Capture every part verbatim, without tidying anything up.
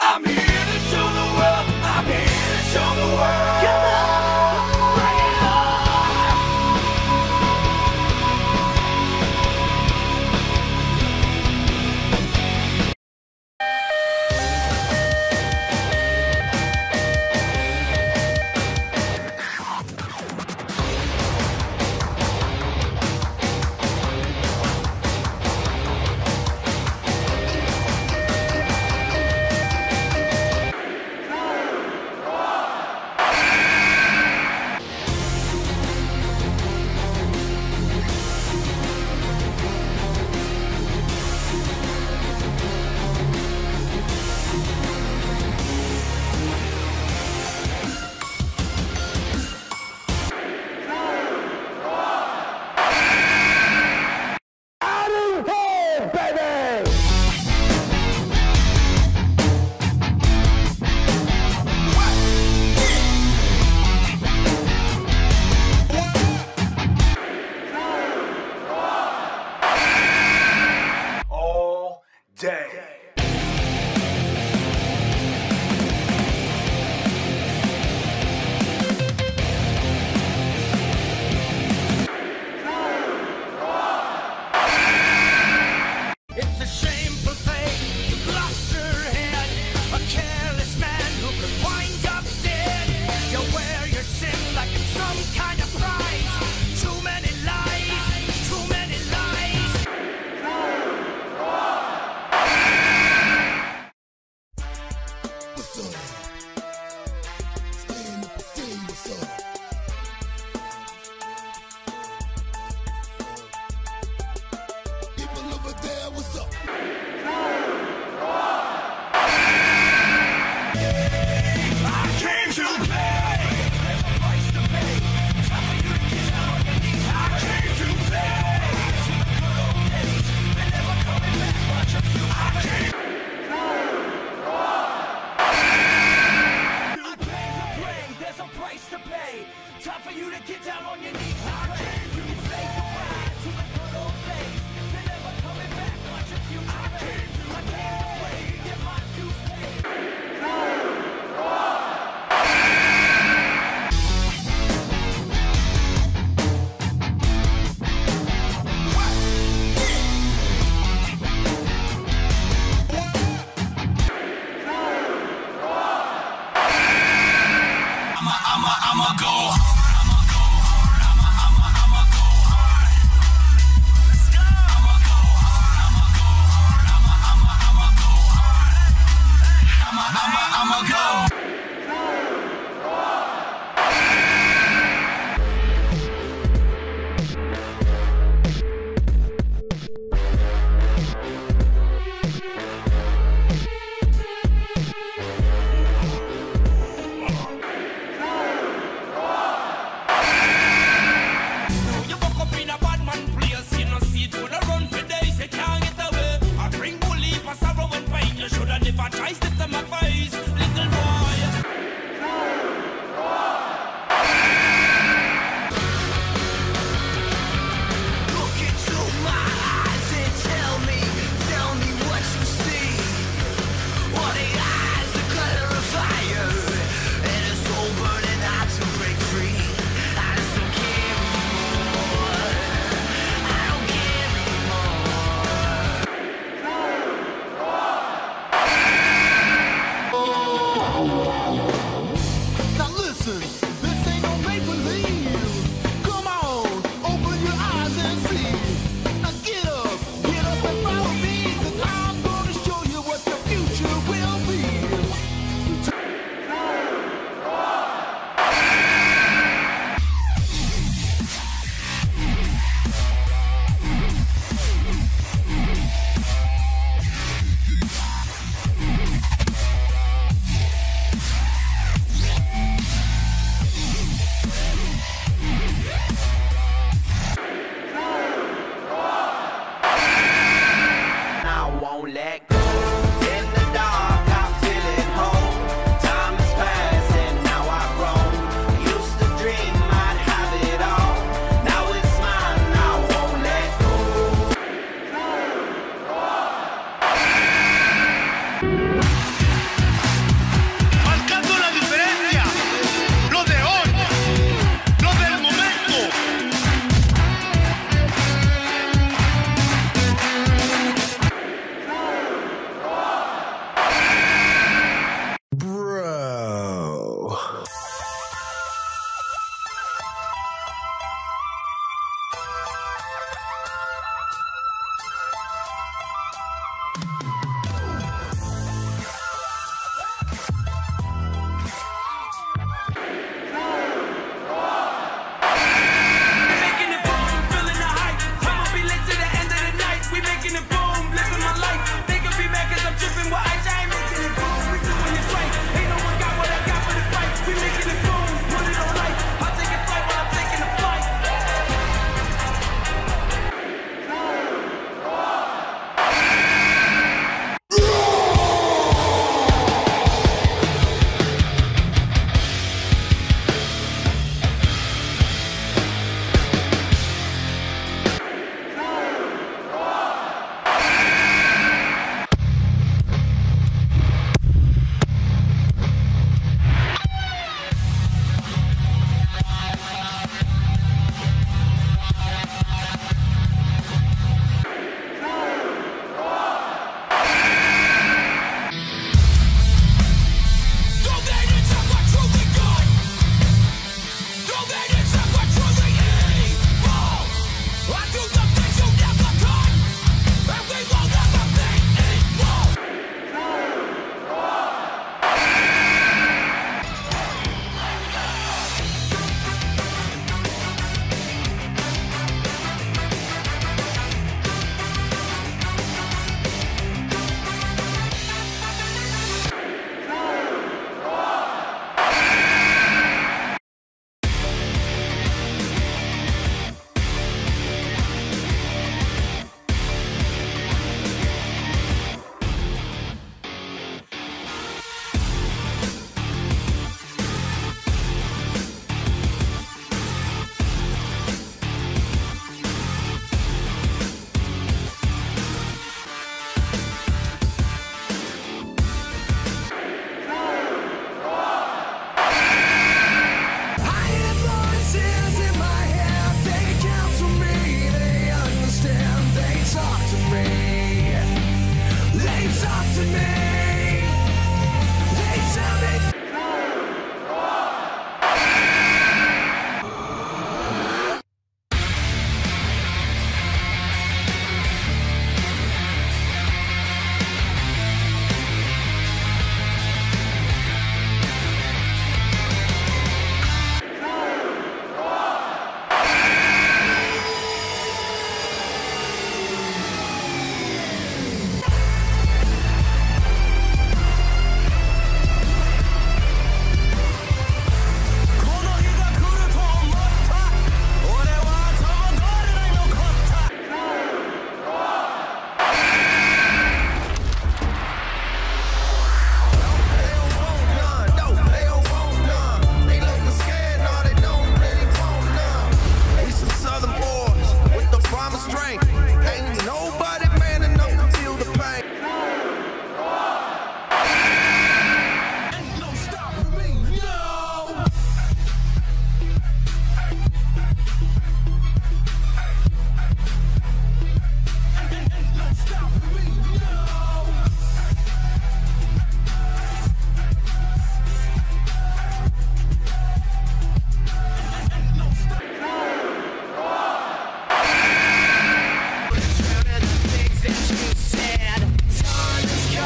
I'm here to show the world. I'm here to show the world. Come on, bring it on.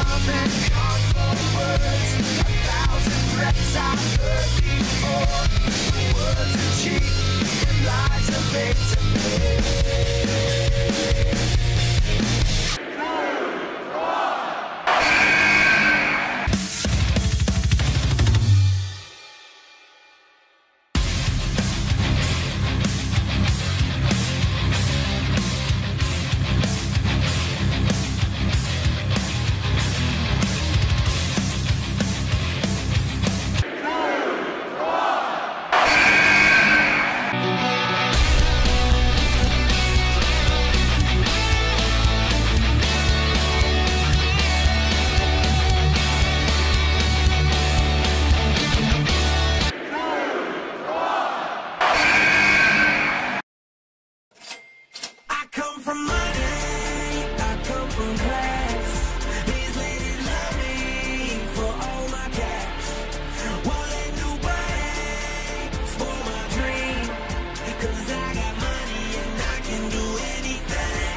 love and gone for words. A thousand threats I've heard before. Words are cheap and lies are made to from money, I come from class. These ladies love me for all my cash. Won't let nobody spoil my dream, 'cause I got money and I can do anything.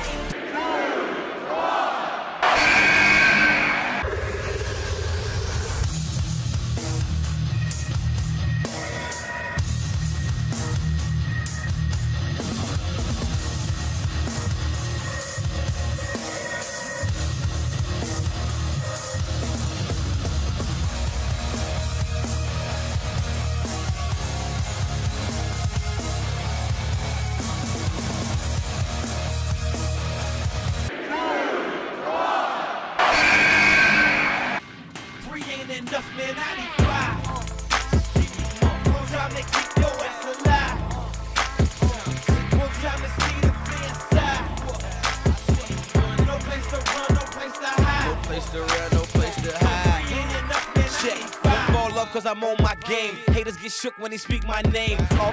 Enough, man, I need five. One time to keep your ass alive. One time to see the fan side. No place to run, no place to hide. No place to run, no place to hide. Ain't enough, man, I need five. Don't fall up cause I'm on my game. Haters get shook when they speak my name. Oh.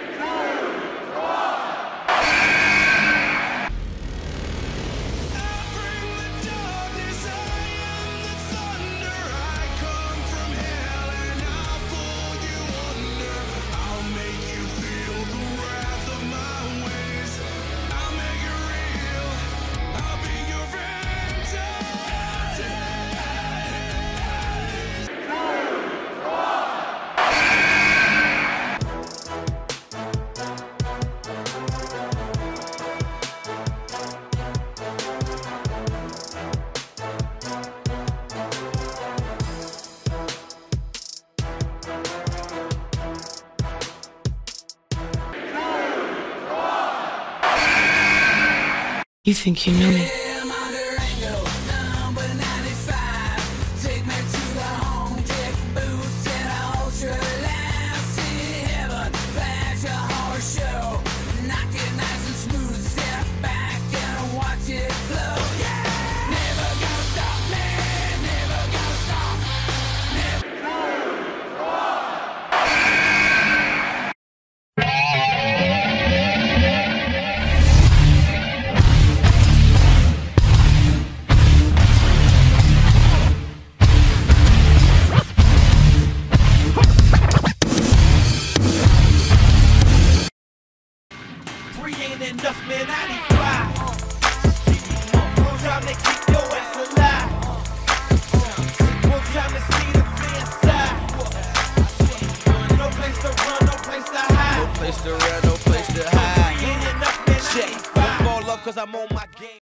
You think you know me? Ain't enough, man, I need five. One time to keep your ass alive. One time to see the fan side. No place to run, no place to hide. No place to run, no place to hide. Ain't enough, man, I need five. Don't fall up cause I'm on my game.